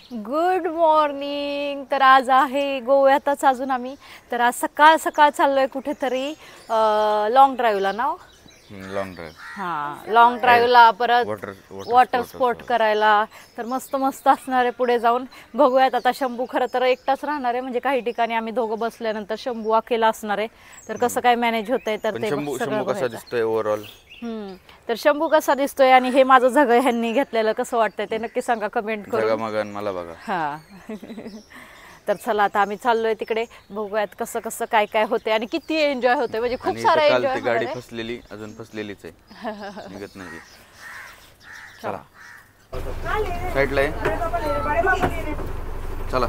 Good morning. तर आज आहे गोव्यातच अजून आम्ही. तर आज सकाळ सकाळ चाललोय कुठेतरी लॉंग ड्राईव्हला ना. Long drive. हां, लॉंग ड्राईव्हला परत वॉटर स्पोर्ट स्पोर्ट करायला. तर मस्त मस्त असणार आहे पुढे जाऊन. बघूयात आता. शंभू खरं तर एकटाच राहणार आहे, म्हणजे काही ठिकाणी आम्ही दोघं बसल्यानंतर शंभू अकेला असणार आहे. तर कसं काय मॅनेज होतंय तर ते शंभू कसा दिसतोय ओव्हरऑल? तर शंभू कसा दिसतोय आणि हे माझं झगं ह्यांनी घेतलेलं कसं वाटतंय ते नक्की सांगा कमेंट करून. मगन मला बघा. हां. तर चला आता आम्ही चाललोय तिकडे. बघूयात कसं कसं काय काय होते आणि किती एन्जॉय होते. म्हणजे खूप सारा एन्जॉय. गाडी फसलेली, अजून फसलेलीच आहे, निघत नाही. चला साईडला आहे. चला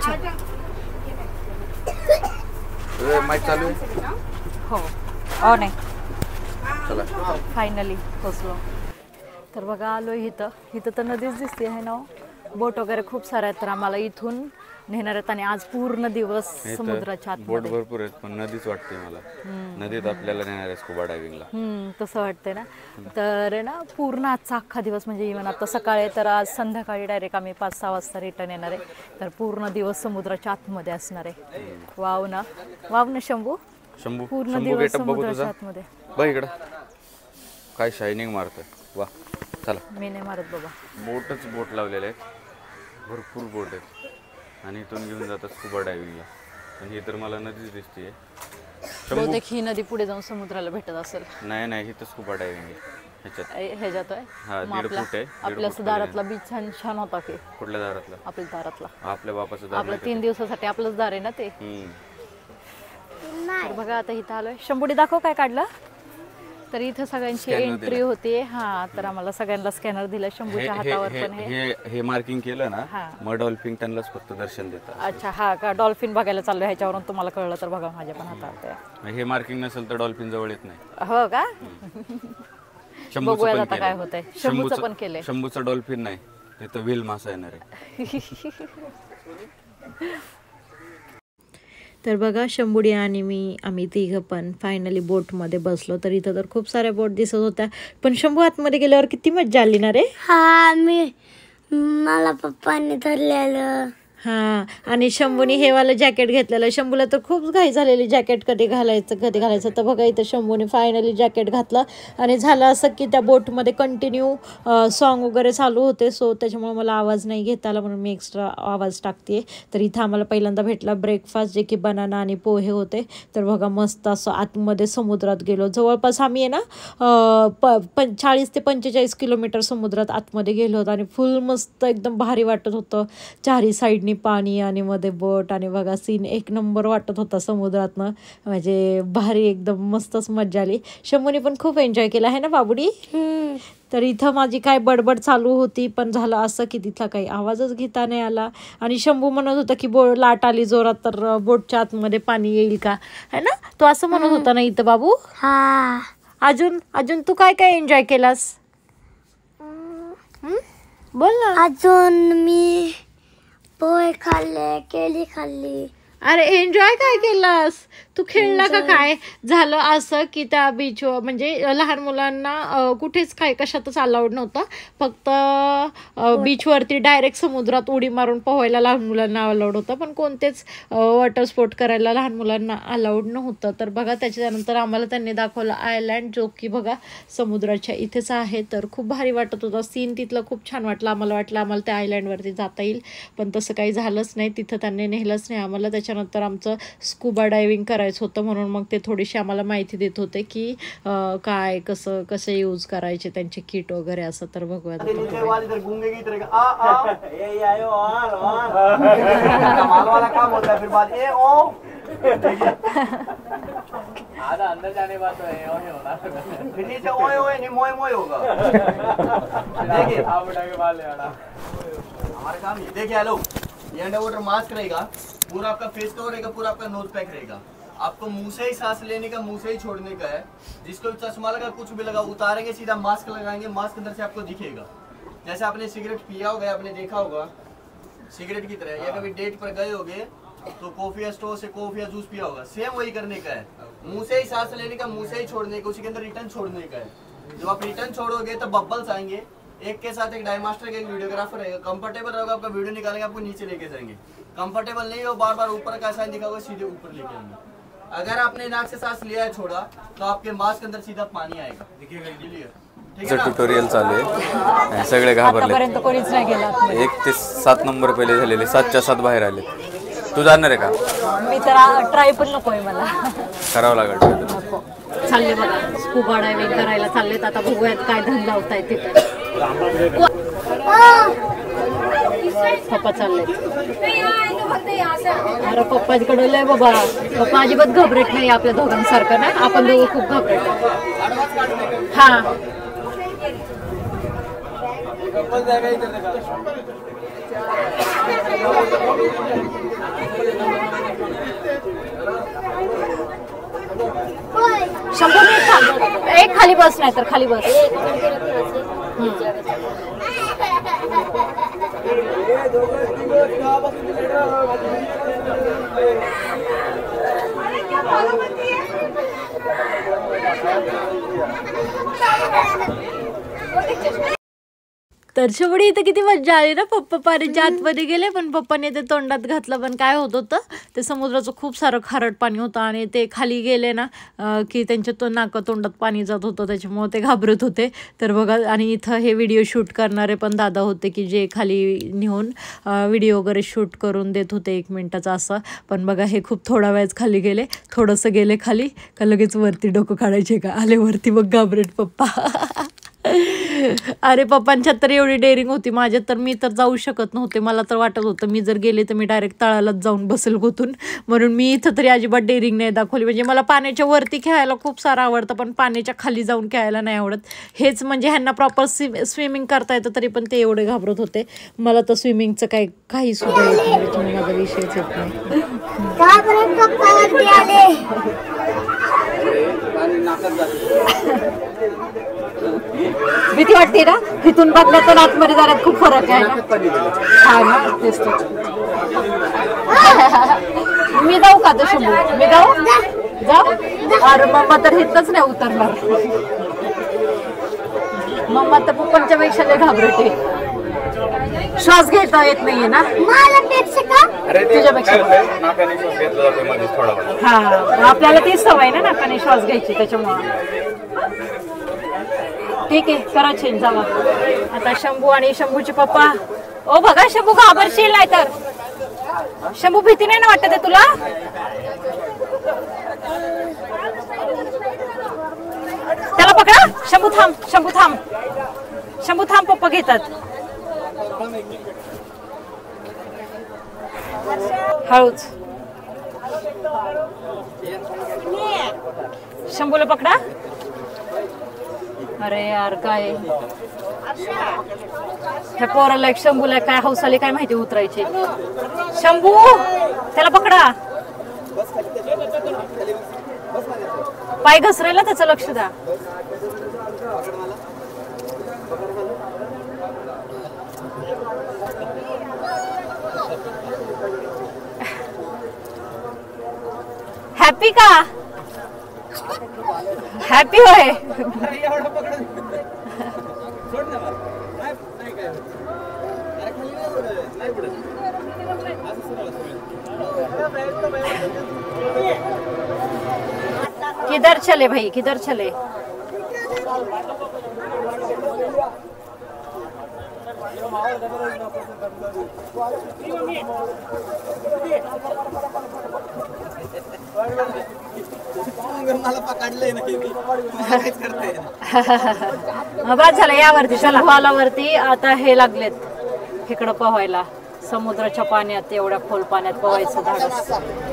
माईक चालू आहे. हो हो नाही. चला फायनली पोचलो. तर बघा आलोय इथं. इथं तर नदीच दिसते आहे ना. बोट वगैरे खूप साऱ्या आहेत. तर आम्हाला इथून नेणार आहेत आणि आज पूर्ण दिवस समुद्राच्या आत. बोट भरपूर आहेत पण नदीच वाटते मला. नदीत आपल्याला नेणार आहे स्कुबा डायव्हिंगला. तसं वाटतंय ना. तर ना पूर्ण आजचा अख्खा दिवस, म्हणजे इव्हन आता सकाळी तर आज संध्याकाळी डायरेक्ट आम्ही 5-6 वाजता रिटर्न येणार आहे. तर पूर्ण दिवस समुद्राच्या आतमध्ये असणार आहे. वाव ना, वाव ना शंभू. पूर्ण दिवस समुद्राच्या आतमध्ये. बघ इकडं काय शायनिंग मारतोय. वा चला. मी नाही मारत बाबा. बोट लावलेले आहेत, भरपूर बोट आहेत आणि इथून घेऊन जातात स्कुबा डायव्हिंगला. आणि हे तर मला नदीच दिसते. बहुतेक ही नदी पुढे जाऊन समुद्राला भेटत असेल. नाही हे तर स्कुबा डायव्हिंग आहे ह्याच्यात आहे. आपल्या दारातला बीच छान होता की. कुठल्या दारातला? आपल्या दारातला. आपल्या बापाचं दार. आपलं 3 दिवसासाठी आपलंच दार आहे ना ते. तर बघा आता इथं आलोय. शंभूडी दाखव काय काढलं. तर इथं सगळ्यांची एंट्री होते. हा, तर आम्हाला सगळ्यांना स्कॅनर दिला. शंभूच्या हातावर पण हे मार्किंग केलं ना, मग डॉल्फिन त्यांनाच फक्त दर्शन देतात. अच्छा, हा का. डॉल्फिन बघायला चाललोय. ह्याच्यावरून तुम्हाला कळलं तर बघा माझ्या पण हातावर. हे मार्किंग नसेल तर डॉल्फिन जवळ येत नाही. हो का. बघूया आता काय होतंय. शंभूचं पण केलंय. शंभूचा डॉल्फिन नाही, ते तर व्हेल मासा येणार आहे. तर बघा शंभुडी आणि आम्ही तिघं पण फायनली बोटमध्ये बसलो. तर इथं तर खूप साऱ्या बोट दिसत होत्या. पण शंभू आतमध्ये गेल्यावर किती मज्जा आली ना रे. हा, मला पप्पांनी धरलेलं. हां, आणि शंभूने हे वालं जॅकेट घेतलेलं. शंभूला तर खूप घाई झालेली जॅकेट कधी घालायचं. तर बघा इथं शंभूने फायनली जॅकेट घातलं. आणि झालं असं की त्या बोटमध्ये कंटिन्यू सॉन्ग वगैरे चालू होते. सो त्याच्यामुळे मला आवाज नाही घेता आला, म्हणून मी एक्स्ट्रा आवाज टाकते. तर इथं आम्हाला पहिल्यांदा भेटला ब्रेकफास्ट, जे की बनाना आणि पोहे होते. तर बघा मस्त असं आतमध्ये समुद्रात गेलो. जवळपास आम्ही आहे ना 40 ते 45 किलोमीटर समुद्रात आतमध्ये गेलो होतो. आणि फुल मस्त एकदम भारी वाटत होतं. चारी साईडनी पाणी आणि मध्ये बोट. आणि बघा सीन एक नंबर वाटत होता समुद्रातनं. म्हणजे भारी एकदम मस्तच मज्जा आली. शंभूने पण खूप एन्जॉय केला आहे ना बाबुडी. तर इथं माझी काय बडबड चालू होती, पण झालं असं की तिथला काही आवाजच घेता नाही आला. आणि शंभू म्हणत होता की लाट आली जोरात तर बोटच्या आतमध्ये पाणी येईल का, है ना. तो असं म्हणत होता ना इथं बाबू. हा. अजून तू काय काय एन्जॉय केलास बोल ना. अजून मी पोहे खाल्ले, केळी खाल्ली. अरे एन्जॉय काय केलास तू. खेळला का काय. झालं असं की त्या बीचवर म्हणजे लहान मुलांना कुठेच काय कशातच अलाउड नव्हतं. फक्त बीचवरती डायरेक्ट समुद्रात उडी मारून पोहायला लहान मुलांना अलाउड होतं, पण कोणतेच वॉटर स्पोर्ट करायला लहान मुलांना अलाउड नव्हतं. तर बघा त्याच्यानंतर आम्हाला त्यांनी दाखवलं आयलँड, जो की बघा समुद्राच्या इथेच आहे. तर खूप भारी वाटत होता सीन तिथलं. खूप छान वाटलं. आम्हाला वाटलं आम्हाला त्या आयलँडवरती जाता येईल, पण तसं काही झालंच नाही. तिथं त्यांनी नेलंच नाही आम्हाला. त्याच्यानंतर आमचं स्कुबा डायव्हिंग करायचं होतं, म्हणून मग ते थोडीशी आम्हाला माहिती देत होते की काय कसं यूज करायचे त्यांचे किट वगैरे असं. तर बघूया आधा अंदर जाने बात है ओए होना फिर नीचे ओए नहीं मोए होगा देखिए आप उठा के बाल ले आना हमारा काम ये देखिए हेलो ये अंडर वाटर मास्क रहेगा, पूरा आपका फेस कवर रहेगा, पूरा आपका नोज पैक रहेगा. आपको मुंह से ही सांस लेने का, मुंह से ही छोड़ने का है. जिसको भी चश्मा लगा कुछ भी लगा उतारेंगे, सीधा मास्क लगाएंगे. मास्क अंदर से आपको दिखेगा. जैसे आपने सिगरेट पिया होगा, आपने देखा होगा सिगरेट की तरह, या कभी डेट पर गए होगे तो कॉफी या स्टोर से कॉफी या जूस पिया होगा, सेम वही करने का है. मुंह से ही सांस लेने का, मुंह से ही छोड़ने का, उसी के अंदर रिटर्न छोड़ने का है. जब आप रिटर्न छोड़ोगे तो बबल्स आएंगे, एक के साथ एक डायमास्टर का एक वीडियोग्राफर रहेगा। कंफर्टेबल रहेगा, आपका वीडियो निकालेंगे, आपको नीचे लेके जाएंगे। कंफर्टेबल नहीं हो, बार बार ऊपर का साइन दिखा होगा, सीधे ऊपर लेके आएंगे। अगर आपने नाक से सांस लिया है छोड़ा, तो आपके मास्क के अंदर सीधा पानी आएगा, दिखेगा। ट्युटोरियल चालू आहे, सगळे घाबरले। आतापर्यंत कोणीच नाही गेला। 1 ते 7 नंबर पहिले झालेले, 7च्या 7 बाहेर आले। तू जाणार आहे का? मी तर ट्राय पण नकोय मला, करावं लागेल। नको। चालले बघा स्कूबा डायव्हिंग करायला चाललेत, आता बघूयात काय धन लावताय तिथे। पप्पा चालले, अरे पप्पाकडे लय बाबा, पप्पा अजिबात घाबरत नाही आपल्या दोघांसारखं ना, आपण दोघं खूप घाबरत। हा शंभू एक खाली बस, नाही तर खाली बस। तर शेवटी इथं किती मज्जा आली ना। पप्पा पाण्याच्या आतमध्ये गेले, पण पप्पाने ते तोंडात घातलं, पण काय होत होतं ते समुद्राचं खूप सारं खारट पाणी होतं, आणि ते खाली गेले ना की त्यांच्या नाका तोंडात पाणी जात होतं, त्याच्यामुळे ते घाबरत होते। तर बघा, आणि इथं हे व्हिडिओ शूट करणारे पण दादा होते की जे खाली नेऊन व्हिडिओ वगैरे शूट करून देत होते 1 मिनिटाचा असं। पण बघा हे खूप थोडा वेळच खाली गेले, थोडंसं गेले खाली का लगेच वरती डोकं काढायचे का, आले वरती मग घाबरट पप्पा। अरे पप्पांच्यात तर एवढी डेअरिंग होती, माझ्यात तर मी तर जाऊ शकत नव्हते। मला तर वाटत होतं मी जर गेले तर मी डायरेक्ट तळालाच जाऊन बसेल गुतून, म्हणून मी इथं तरी अजिबात डेअरिंग नाही दाखवली। म्हणजे मला पाण्याच्या वरती खेळायला खूप सारं आवडतं, पण पाण्याच्या खाली जाऊन खेळायला नाही आवडत। हेच म्हणजे ह्यांना प्रॉपर स्विमिंग करता येतं, तरी पण ते एवढे घाबरत होते। मला तर स्विमिंगचं काही सुद्धा येत नाही, तुम्ही माझा विषयच येत नाही। भीती वाटते ना, इथून बघण्यात तर आतमध्ये जाण्यात खूप फरक आहे ना। हा ना, तेच तर। मी जाऊ का तो शंभू, मी जाऊ? अरे मम्मा तर इथंच नाही उतरणार, मम्मा तर पप्पांच्या पेक्षा लय घाबरते। श्वास घेता येत नाहीये ना तुझ्यापेक्षा? हा, आपल्याला तीच सवय ना नाकाने श्वास घ्यायची, त्याच्यामुळे ठीक आहे, करा चेंज जावा। आता शंभू आणि शंभूचे पप्पा, ओ बघा शंभू घाबरशील नाही तर। शंभू भीती नाही ना वाटत आहे तुला? त्याला पकडा, शंभू थांब, शंभू थांब, शंभू थांब, पप्पा घेतात। हळूच, शंभूला पकडा। अरे यार काय ह्या पोराला, एक शंभूला काय हौस आली काय माहिती उतरायची। शंभू त्याला पकडा, पाय घसरायला त्याचं लक्ष द्या। हॅपी का? हॅपी होय? किधर चले भाई, किधर चले? मला पकडलंय ना करते बस झालं, यावरती चला हॉलावरती। आता हे लागलेत इकडं पोहायला, समुद्राच्या पाण्यात, एवढ्या खोल पाण्यात पोहायचं धाडस।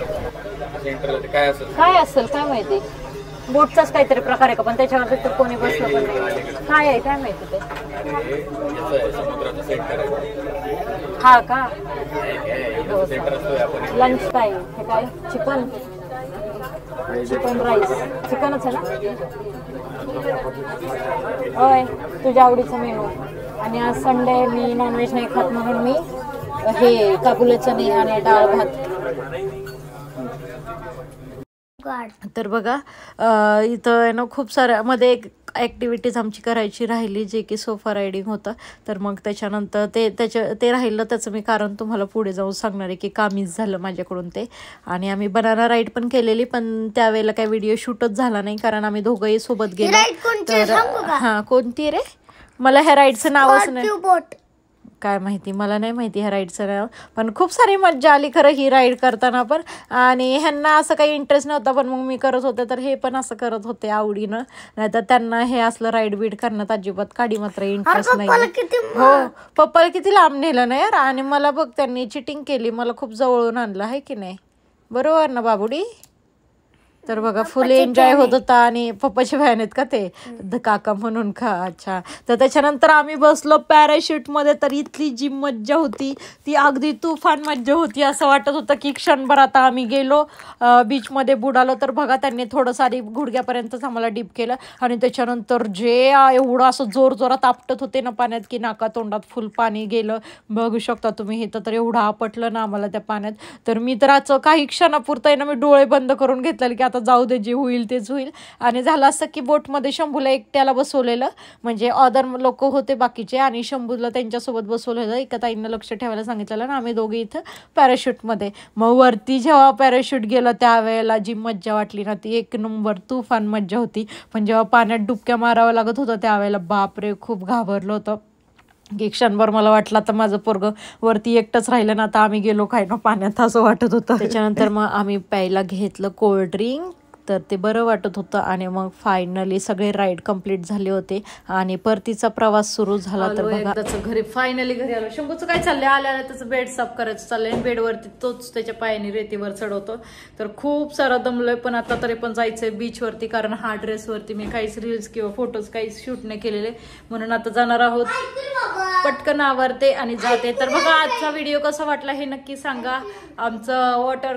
काय असेल काय माहिती, बोटचाच काहीतरी प्रकार आहे का, पण त्याच्यावरती तर कोणी बसलं पण नाही। काय आहे काय माहिती ते? हा का, लंच टाइम। हे काय, चिकन, चिकन राईस, चिकनच आहे ना? होय, तुझ्या आवडीचा मेनू। आणि आज संडे, मी नॉनव्हेज नाही खात, म्हणून मी हे काबुली चणे आणि डाळ भात। तर बघा इथं आहे ना खूप साऱ्या मध्ये एक ॲक्टिव्हिटीज आमची करायची राहिली जे की सोफा रायडिंग होतं. तर मग त्याच्यानंतर ते राहिलं त्याचं मी कारण तुम्हाला पुढे जाऊन सांगणार आहे की का मिस झालं माझ्याकडून ते. आणि आम्ही बनाना राईड पण केलेली पण त्यावेळेला काही व्हिडिओ शूटच झाला नाही कारण आम्ही दोघंही सोबत गेलो. तर हां कोणती रे मला ह्या राईडचं नावच नाही काय माहिती मला नाही माहिती ह्या राईडचं नाव पण खूप सारी मज्जा आली खरं ही राईड करताना पण. आणि ह्यांना असं काही इंटरेस्ट नव्हता पण मग मी करत होते तर हे पण असं करत होते आवडीनं. नाहीतर त्यांना हे असलं राईड बीड करण्यात अजिबात काडी मात्र इंटरेस्ट नाही. हो पप्पाला किती लांब नेलं ना यार. आणि मला बघ त्यांनी चिटिंग केली मला खूप जवळून आणलं आहे की नाही बरोबर ना बाबुडी. तर बघा फुल एन्जॉय होत होता. आणि पप्पाचे व्हॅन आहेत का ते काका म्हणून का अच्छा. तर त्याच्यानंतर आम्ही बसलो पॅराशूटमध्ये. तर इथली जी मज्जा होती ती अगदी तुफान मज्जा होती. असं वाटत होतं की क्षणभर आता आम्ही गेलो बीचमध्ये बुडालो. तर बघा त्यांनी थोडंसं आधी गुडघ्यापर्यंतच आम्हाला डीप केलं आणि त्याच्यानंतर जे एवढं असं जोरात आपटत होते ना पाण्यात की नाका तोंडात फुल पाणी गेलं. बघू शकता तुम्ही इथं तर एवढं आपटलं ना आम्हाला त्या पाण्यात. तर मी तर आज काही क्षणापुरतं आहे ना मी डोळे बंद करून घेतलेले की आता जाऊ दे जे होईल तेच होईल. आणि झालं असं की बोटमध्ये शंभूला एकट्याला बसवलेलं म्हणजे अदर लोक होते बाकीचे आणि शंभूला त्यांच्यासोबत बसवलेलं. एका ताईंना लक्ष ठेवायला सांगितलेलं ना आम्ही दोघे इथं पॅराशूटमध्ये. मग वरती जेव्हा पॅराशूट गेलं त्यावेळेला जी मज्जा वाटली ना ती एक नंबर तुफान मज्जा होती. पण जेव्हा पाण्यात डुबक्या मारावं लागत होतं त्यावेळेला बापरे खूप घाबरलं होतं की क्षणभर मला वाटलं तर माझं पोरगं वरती एकटंच राहिलं ना आता आम्ही गेलो काय ना पाण्यात असं वाटत होतं. त्याच्यानंतर मग आम्ही प्यायला घेतलं कोल्ड्रिंक तर ते बरं वाटत होतं. आणि मग फायनली सगळे राईड कंप्लीट झाले होते आणि परतीचा प्रवास सुरू झाला. तर बघा घरी फायनली घरी आलो. शंभूचं काय चाललंय आल्याला त्याचं बेड साफ करायचं चाललंय. बेडवरती तोच त्याच्या पायाने रेतीवर चढवतो. तर खूप सारं दमलोय पण आता तरी पण जायचंय बीचवरती कारण हा ड्रेसवरती मी काहीच रील्स किंवा फोटोज काहीच शूट नाही केलेले म्हणून आता जाणार आहोत. पटकन आवरते आणि जाते. तर बघा आजचा व्हिडिओ कसा वाटला हे नक्की सांगा. आमचं वॉटर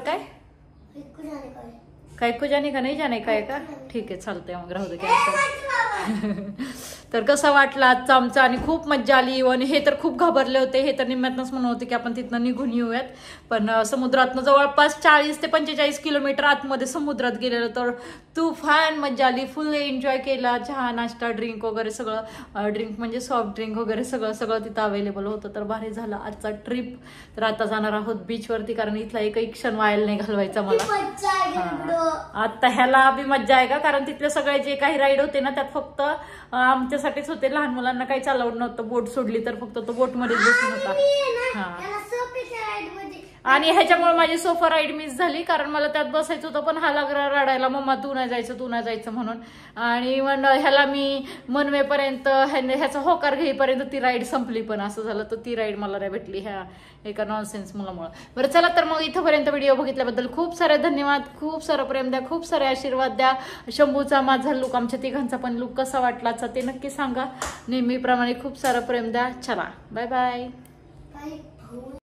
काय को जाने का नाही जाने काय का ठीक आहे चालतंय मग राहू दे कॅन्सल. तर कसा वाटला आजचा आमचा आणि खूप मज्जा आली. आणि हे तर खूप घाबरले होते. हे तर निम्म्यातनंच म्हणत होते की आपण तिथनं निघून येऊयात पण समुद्रातनं जवळपास 40 ते 45 किलोमीटर आतमध्ये समुद्रात गेलेलं. तर तुफान मज्जा आली. फुल एन्जॉय केला. चहा नाश्ता ड्रिंक वगैरे सगळं ड्रिंक म्हणजे सॉफ्ट ड्रिंक वगैरे सगळं तिथं अवेलेबल होतं. तर भारी झालं आजचा ट्रिप. तर आता जाणार आहोत बीचवरती कारण इथला एकही क्षण व्हायला नाही घालवायचा मला. आता ह्याला बी मज्जा आहे का कारण तिथले सगळे जे काही राईड होते ना त्यात फक्त आमच्यासाठीच होते. लहान मुलांना काही चालवलं नव्हतं. बोट सोडली तर फक्त तो बोटमध्येच बसून होता. आणि ह्याच्यामुळे माझी सोफा राईड मिस झाली कारण मला त्यात बसायचं होतं पण हा लागला रडायला मम्मा तू नाही जायचं म्हणून. आणि मग ह्याला मी मनवेपर्यंत ह्याचा होकार घेईपर्यंत ती राईड संपली पण असं झालं. तर ती राईड मला नाही भेटली ह्या एका नॉनसेन्स मुलामुळे. बरं चला तर मग इथंपर्यंत व्हिडिओ बघितल्याबद्दल खूप सारे धन्यवाद. खूप सारं प्रेम द्या. खूप सारे आशीर्वाद द्या. शंभूचा माझा लुक आमच्या तिघांचा पण लुक कसा वाटला ते नक्की सांगा. नेहमीप्रमाणे खूप सारं प्रेम द्या. चला बाय बाय.